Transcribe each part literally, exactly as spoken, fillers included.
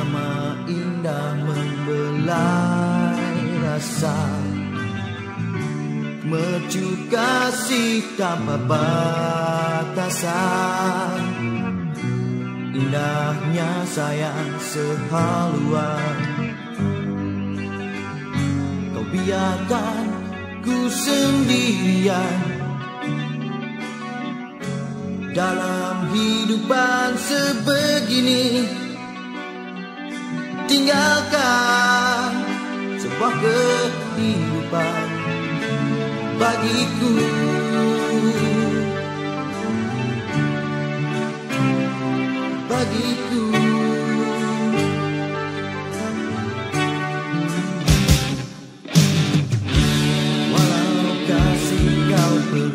Betapa indah membelai rasa, mercu kasih tanpa batasan. Indahnya sayang sehaluan, kau biarkan ku sendirian dalam hidupan sebegini. Tinggalkan sebuah kehidupan bagiku. Bagiku. Walau kasih kau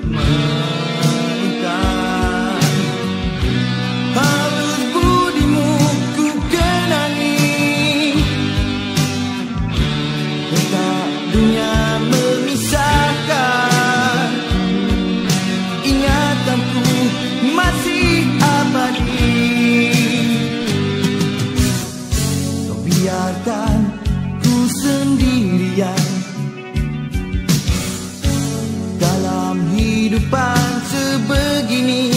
permainkan, halus budimu ku kenangi. Letak dunia memisahkan, ingatanku masih abadi. Kau biarkan ku sendirian dalam hidupan sebegini.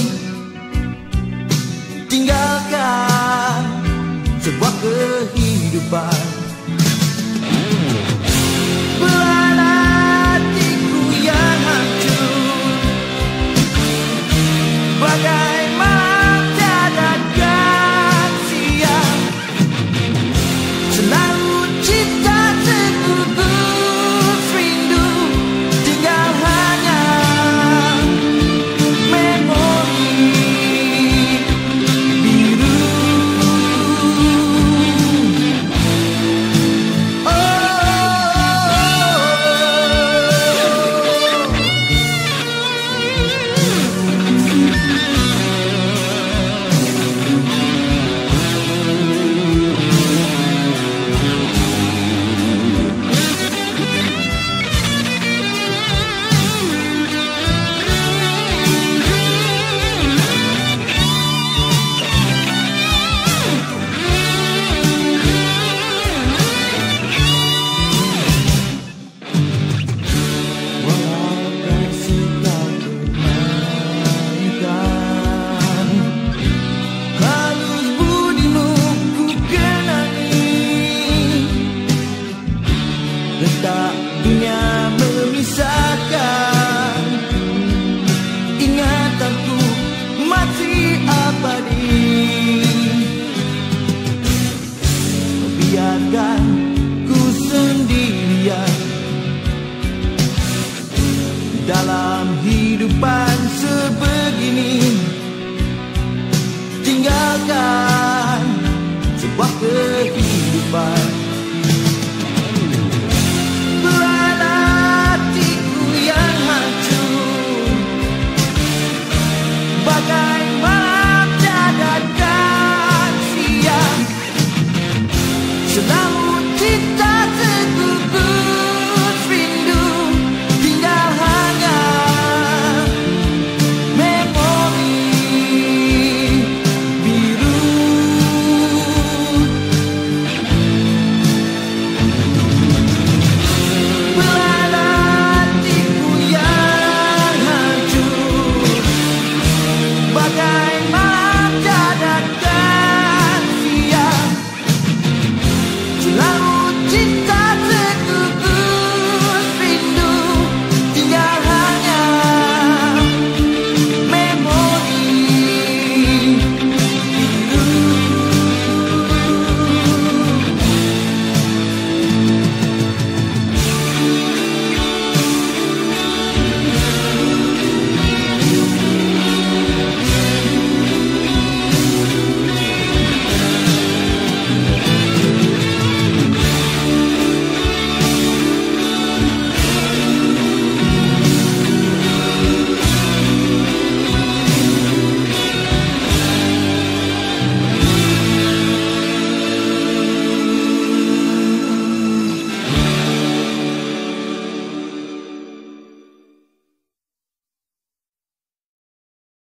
Tinggalkan sebuah kehidupan. Belah hatiku yang hancur, bagai malam tiada siang. Selalu cinta tergugus rindu, tinggal hanya memori biru. Oh, letak dunia memisahkan, ingatanku masih abadi. Biarkan ku sendirian dalam hidupan